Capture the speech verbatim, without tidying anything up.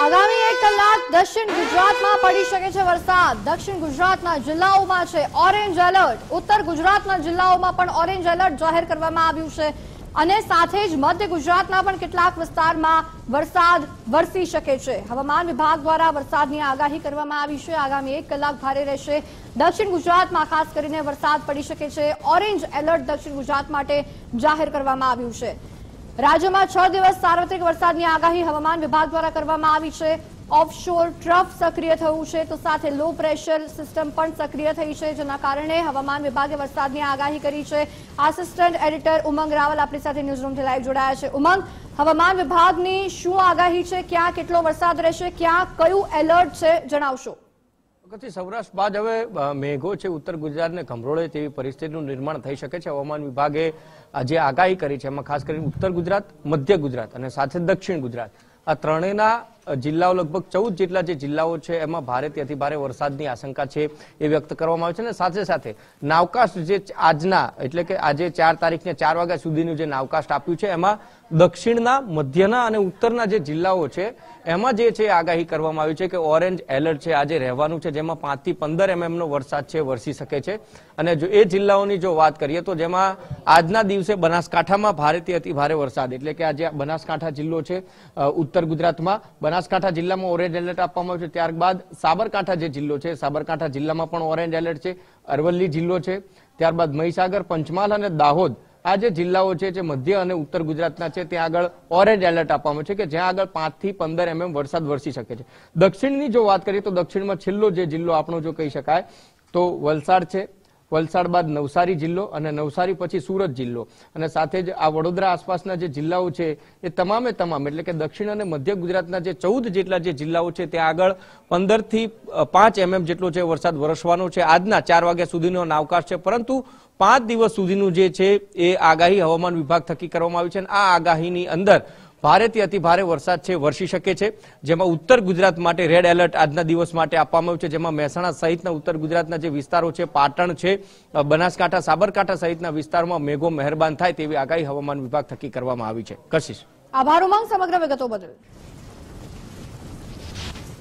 આગામી એક કલાક દક્ષિણ ગુજરાતમાં પડી શકે છે વરસાદ। દક્ષિણ ગુજરાતના જિલ્લાઓમાં છે ઓરેન્જ એલર્ટ। ઉત્તર ગુજરાતના જિલ્લાઓમાં પણ ઓરેન્જ એલર્ટ જાહેર કરવામાં આવ્યું છે અને સાથે જ મધ્ય ગુજરાતના પણ કેટલાક વિસ્તારમાં વરસાદ વરસી શકે છે। હવામાન વિભાગ દ્વારા વરસાદની આગાહી કરવામાં આવી છે। આગામી એક કલાક ભારે રહેશે। દક્ષિણ ગુજરાતમાં ખાસ કરીને વરસાદ પડી શકે છે। ઓરેન્જ એલર્ટ દક્ષિણ ગુજરાત માટે જાહેર કરવામાં આવ્યું છે। રાજ્યમાં છ દિવસ સાર્વત્રિક વરસાદની આગાહી હવામાન વિભાગ દ્વારા કરવામાં આવી છે। ઓફશોર ટ્રફ સક્રિય થયું છે તો સાથે લો પ્રેશર સિસ્ટમ પણ સક્રિય થઈ છે, જેના કારણે હવામાન વિભાગે વરસાદની આગાહી કરી છે। આસિસ્ટન્ટ એડિટર ઉમંગ રાવલ આપણી સાથે ન્યૂઝરૂમથી લાઈવ જોડાયા છે। ઉમંગ, હવામાન વિભાગની શું આગાહી છે? ક્યાં કેટલો વરસાદ રહેશે? ક્યાં કયું એલર્ટ છે? જણાવશો। સૌરાષ્ટ્ર બાદ હવે મેઘો છે ઉત્તર ગુજરાતને ખંભરોળે તેવી પરિસ્થિતિનું નિર્માણ થઈ શકે છે। હવામાન વિભાગે જે આગાહી કરી છે એમાં ખાસ કરીને ઉત્તર ગુજરાત, મધ્ય ગુજરાત અને સાથે દક્ષિણ ગુજરાત આ ત્રણેયના જિલ્લાઓ લગભગ ચૌદ જેટલા જે જિલ્લાઓ છે એમાં ભારેથી અતિ ભારે વરસાદની આશંકા છે એ વ્યક્ત કરવામાં આવે છે અને સાથે સાથે નાવકાસ્ટ જે આજના એટલે કે આજે ચાર તારીખને ચાર વાગ્યા સુધીનું જે નાવકાસ્ટ આપ્યું છે એમાં દક્ષિણના, મધ્યના અને ઉત્તરના જે જિલ્લાઓ છે એમાં જે છે આગાહી કરવામાં આવી છે કે ઓરેન્જ એલર્ટ છે આજે રહેવાનું છે, જેમાં પાંચ થી પંદર એમએમ નો વરસાદ છે વરસી શકે છે। અને જો એ જિલ્લાઓની જો વાત કરીએ તો જેમાં આજના દિવસે બનાસકાંઠામાં ભારેથી અતિ ભારે વરસાદ એટલે કે આજે બનાસકાંઠા જિલ્લો છે ઉત્તર ગુજરાતમાં બનાસકાંઠા જિલ્લામાં ઓરેન્જ એલર્ટ આપવામાં આવ્યું છે। ત્યારબાદ સાબરકાંઠા જે જિલ્લો છે સાબરકાંઠા જિલ્લામાં પણ ઓરેન્જ એલર્ટ છે। અરવલ્લી જિલ્લો છે, ત્યારબાદ મહીસાગર, પંચમહાલ અને દાહોદ આ જે જિલ્લાઓ છે જે મધ્ય અને ઉત્તર ગુજરાતના છે ત્યાં આગળ ઓરેન્જ એલર્ટ આપવામાં છે કે જ્યાં આગળ પાંચ થી પંદર એમએમ વરસાદ વરસી શકે છે। દક્ષિણની જો વાત કરીએ તો દક્ષિણમાં છેલ્લો જે જિલ્લો આપણો જો કહી શકાય તો વલસાડ છે, વલસાડ બાદ નવસારી જિલ્લો અને નવસારી પછી સુરત જિલ્લો અને સાથે જ આ વડોદરા આસપાસના જે જિલ્લાઓ છે એ તમામે તમામ એટલે કે દક્ષિણ અને મધ્ય ગુજરાતના જે ચૌદ જેટલા જે જિલ્લાઓ છે ત્યાં આગળ પંદર થી પાંચ એમએમ જેટલો છે વરસાદ વરસવાનો છે આજના ચાર વાગ્યા સુધીનો અવકાશ છે। પરંતુ પાંચ દિવસ સુધીનું જે છે એ આગાહી હવામાન વિભાગ થકી કરવામાં આવી છે અને આ આગાહીની અંદર ભારેથી અતિ ભારે વરસાદ છે વરસી શકે છે, જેમાં ઉત્તર ગુજરાત માટે રેડ એલર્ટ આજના દિવસ માટે આપવામાં આવ્યું છે, જેમાં મહેસાણા સહિતના ઉત્તર ગુજરાતના જે વિસ્તારો છે, પાટણ છે, બનાસકાંઠા, સાબરકાંઠા સહિતના વિસ્તારમાં મેઘો મહેરબાન થાય તેવી આગાહી હવામાન વિભાગ થકી કરવામાં આવી છે। કશિશ, આભાર ઉમંગ સમગ્ર વિગતો બદલ।